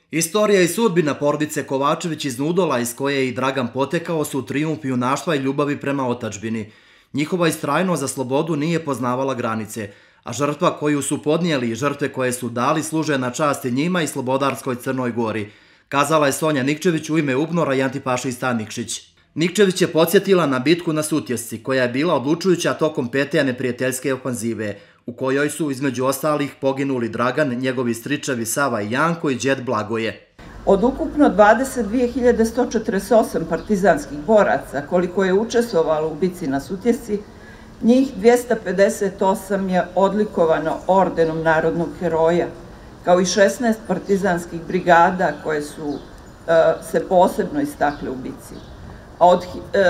Istorija i sudbina porodice Kovačević iz Nudola, iz koje je i Dragan potekao, su trijumf junaštva i ljubavi prema otadžbini. Njihova istrajnost za slobodu nije poznavala granice, a žrtva koju su podnijeli i žrtve koje su dali služe na čast i njima i slobodarskoj Crnoj Gori, kazala je Sonja Nikčević u ime UBNOR-a i antifašista Nikšić. Nikčević je podsjetila na bitku na Sutjesci, koja je bila odlučujuća tokom 5. neprijateljske ofanzive, u kojoj su između ostalih poginuli Dragan, njegovi stričevi Sava i Janko i đed Blagoje. Od ukupno 22.148 partizanskih boraca koliko je učestvovalo u bici na Sutjesci, njih 258 je odlikovano ordenom Narodnog heroja, kao i 16 partizanskih brigada koje su se posebno istakle u bici. A od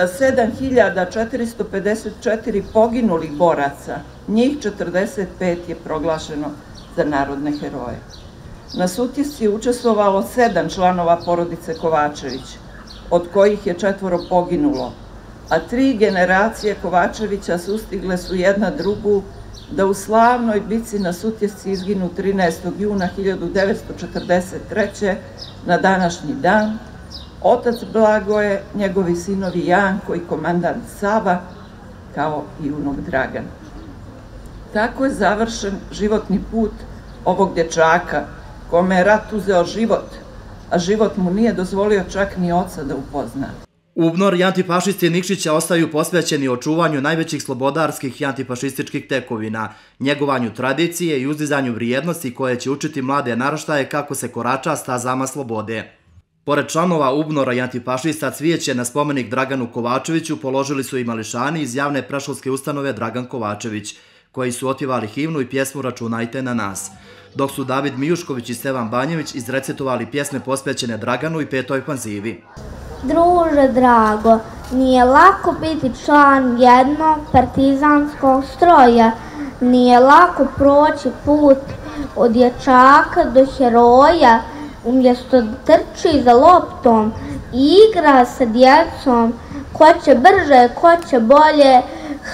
7.454 poginulih boraca, njih 45 je proglašeno za narodne heroje. Na Sutjesci je učestvovalo 7 članova porodice Kovačević, od kojih je 4 poginulo, a 3 generacije Kovačevića sustigle su jedna drugu da u slavnoj bici na Sutjesci izginu 13. juna 1943. na današnji dan, otac Blagoje, njegovi sinovi Janko i komandant Sava, kao i unuk Dragan. Tako je završen životni put ovog dječaka, kome je rat uzeo život, a život mu nije dozvolio čak ni oca da upozna. UBNOR i antifašisti Nikšića ostaju posvećeni očuvanju najvećih slobodarskih i antifašističkih tekovina, njegovanju tradicije i uzdizanju vrijednosti koje će učiti mlade naraštaje kako se korača stazama slobode. Pored članova UBNOR-a i antifašista, cvijeće na spomenik Draganu Kovačeviću položili su i mališani iz javne predškolske ustanove Dragan Kovačević, koji su otpjevali himnu i pjesmu Računajte na nas, dok su David Mijušković i Stevan Banjević izrecitovali pjesme posvećene Draganu i 5. ofanzivi. Druže drago, nije lako biti član jednog partizanskog stroja, nije lako proći put od dječaka do heroja, umjesto da trči za loptom i igra sa djecom, ko će brže, ko će bolje,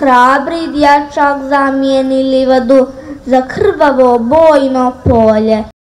hrabri dječak zamijeni livadu za krvavo bojno polje.